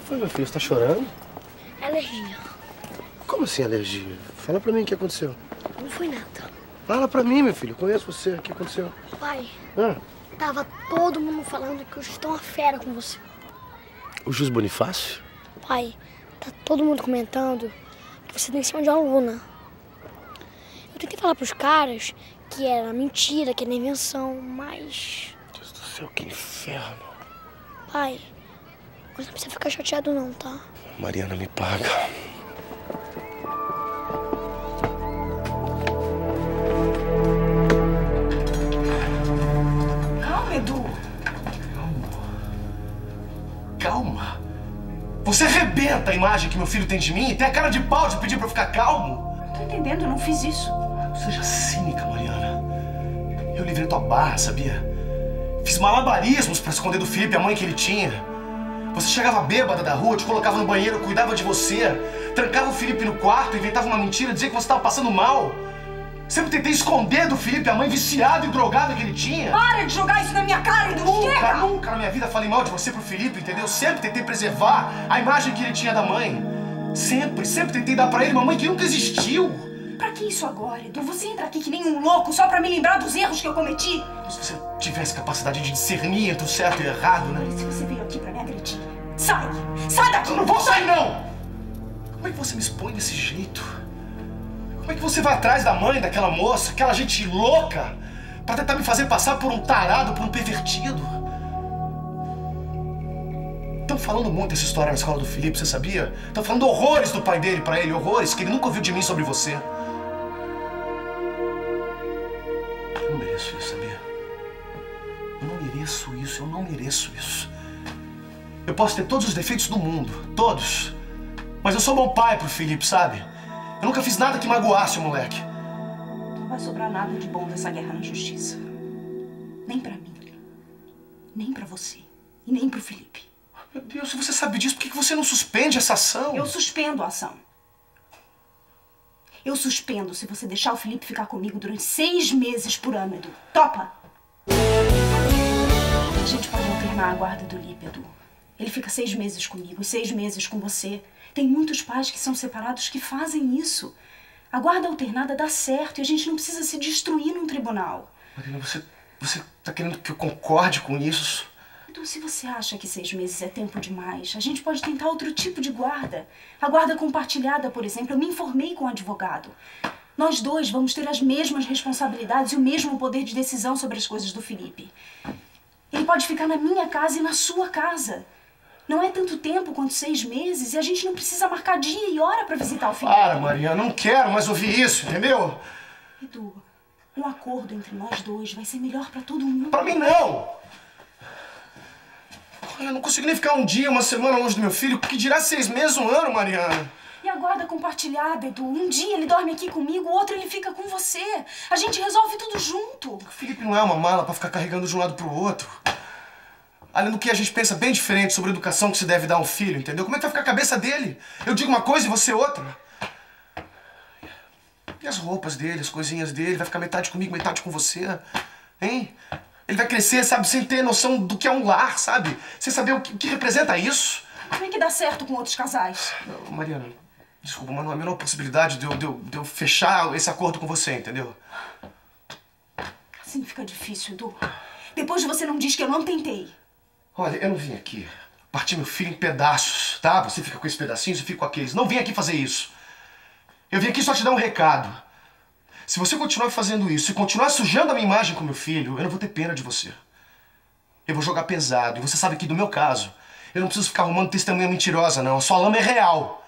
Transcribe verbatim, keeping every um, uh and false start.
foi, meu filho? Você tá chorando? É alergia. Como assim alergia? Fala pra mim o que aconteceu. Não foi nada. Fala pra mim, meu filho. Eu conheço você. O que aconteceu? Pai, Ah, tava todo mundo falando que eu estou uma fera com você. o Jus Bonifácio? Pai, tá todo mundo comentando que você tem em cima de uma aluna. Eu tentei falar pros caras que era mentira, que era invenção, mas... Deus do céu, que inferno. Pai, mas não precisa ficar chateado não, tá? Mariana me paga. Calma, Edu. Calma. Calma? Você arrebenta a imagem que meu filho tem de mim e tem a cara de pau de pedir pra eu ficar calmo? Não tô entendendo, eu não fiz isso. Não seja cínica, Mariana. Eu livrei tua barra, sabia? Fiz malabarismos pra esconder do Felipe a mãe que ele tinha. Você chegava bêbada da rua, te colocava no banheiro, cuidava de você. Trancava o Felipe no quarto, inventava uma mentira, dizia que você estava passando mal. Sempre tentei esconder do Felipe a mãe viciada e drogada que ele tinha. Para de jogar isso na minha cara, Edu! Nunca, Chega! nunca na minha vida falei mal de você pro Felipe, entendeu? Sempre tentei preservar a imagem que ele tinha da mãe. Sempre, sempre tentei dar pra ele uma mãe que nunca existiu. Pra que isso agora, Edu? Você entra aqui que nem um louco só pra me lembrar dos erros que eu cometi? Se você tivesse capacidade de discernir entre o certo e o errado, né? Se você veio aqui pra me agredir, sai! Sai daqui! Eu não vou sair, não! Como é que você me expõe desse jeito? Como é que você vai atrás da mãe daquela moça, aquela gente louca, pra tentar me fazer passar por um tarado, por um pervertido? Estão falando muito dessa história na escola do Felipe, você sabia? Estão falando horrores do pai dele pra ele, horrores que ele nunca ouviu de mim sobre você. Eu não mereço isso, sabia? Eu não mereço isso, eu não mereço isso. Eu posso ter todos os defeitos do mundo, todos. Mas eu sou bom pai pro Felipe, sabe? Eu nunca fiz nada que magoasse o moleque. Não vai sobrar nada de bom dessa guerra na justiça. Nem pra mim, nem pra você e nem pro Felipe. Meu Deus, se você sabe disso, por que você não suspende essa ação? Eu suspendo a ação. Eu suspendo se você deixar o Felipe ficar comigo durante seis meses por ano, Edu. Topa? A gente pode alternar a guarda do Lipe, Edu. Ele fica seis meses comigo e seis meses com você. Tem muitos pais que são separados que fazem isso. A guarda alternada dá certo e a gente não precisa se destruir num tribunal. Marina, você, você tá querendo que eu concorde com isso? Edu, se você acha que seis meses é tempo demais, a gente pode tentar outro tipo de guarda. A guarda compartilhada, por exemplo, eu me informei com o advogado. Nós dois vamos ter as mesmas responsabilidades e o mesmo poder de decisão sobre as coisas do Felipe. Ele pode ficar na minha casa e na sua casa. Não é tanto tempo quanto seis meses e a gente não precisa marcar dia e hora pra visitar o Felipe. Para, Maria, eu não quero mais ouvir isso, entendeu? Edu, um acordo entre nós dois vai ser melhor pra todo mundo. Pra mim, não! Eu não consigo nem ficar um dia, uma semana longe do meu filho. Que dirá seis meses, um ano, Mariana? E a guarda compartilhada, Edu? Um dia ele dorme aqui comigo, o outro ele fica com você. A gente resolve tudo junto. O Felipe não é uma mala pra ficar carregando de um lado pro outro. Além do que, a gente pensa bem diferente sobre a educação que se deve dar a um filho, entendeu? Como é que vai ficar a cabeça dele? Eu digo uma coisa e você outra. E as roupas dele, as coisinhas dele? Vai ficar metade comigo, metade com você? Hein? Ele vai crescer, sabe, sem ter noção do que é um lar, sabe? Sem saber o que, o que representa isso. Como é que dá certo com outros casais? Mariana, desculpa, mas não há a menor possibilidade de eu, de, eu, de eu fechar esse acordo com você, entendeu? Assim fica difícil, Edu. Depois você não diz que eu não tentei. Olha, eu não vim aqui partir meu filho em pedaços, tá? Você fica com esses pedacinhos, eu fico com aqueles. Não vim aqui fazer isso. Eu vim aqui só te dar um recado. Se você continuar fazendo isso e continuar sujando a minha imagem com meu filho, eu não vou ter pena de você. Eu vou jogar pesado. E você sabe que, no meu caso, eu não preciso ficar arrumando testemunha mentirosa, não. A sua lama é real.